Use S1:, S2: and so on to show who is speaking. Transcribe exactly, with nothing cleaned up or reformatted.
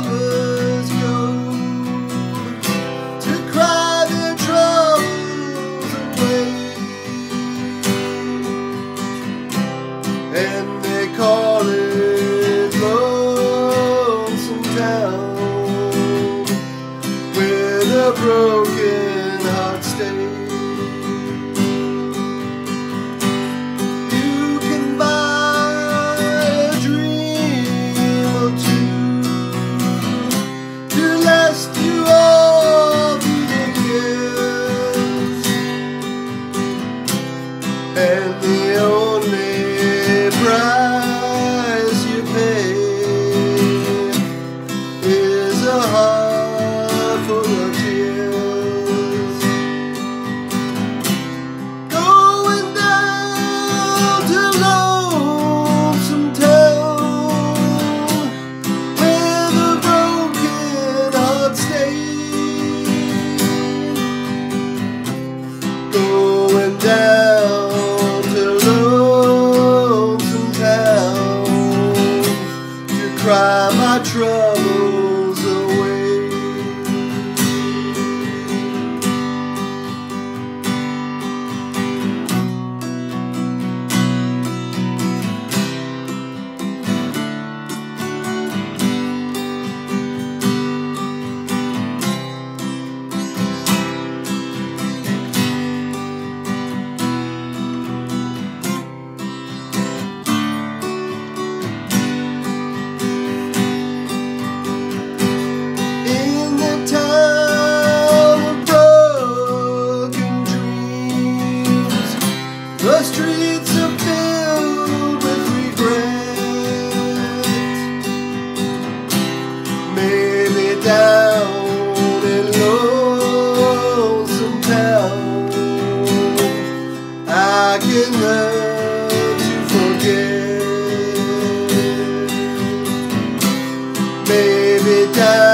S1: lovers go to cry their troubles away, and they call it Lonesome Town, where the broken heart stays. And the only price you pay is a heart full of tears. Going down to Lonesome Town, where the broken heart stays. Going down cry my troubles away. The streets are filled with regret. Maybe down in Lonesome Town I can learn to forget. Maybe down